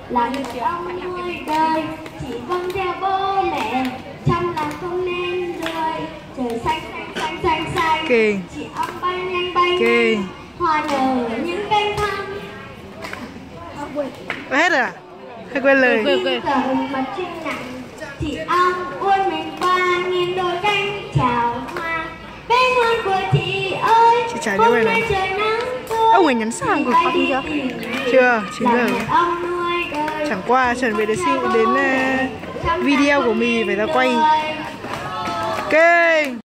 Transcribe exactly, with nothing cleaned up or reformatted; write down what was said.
là người ông nuôi đời, chỉ vâng theo bố mẹ, trong lòng không nên rơi. Trời xanh xanh xanh xanh xanh, Kỳ. chỉ ông bay nhanh bay Kỳ. nhanh, hoa nở những cánh thăm. Hết rồi à? Hay quên lời? Quên quên. Mặt trinh nặng, chỉ ông uốn mình qua, nghiêng đôi cánh chào hoa. Bên hôn của chị ơi, chị chả nhớ bài này. Ông ấy nhắn sang của Pháp chưa? Chưa, chín giờ. Chẳng qua chuẩn bị đến, đến uh, video của mình phải ra quay kênh.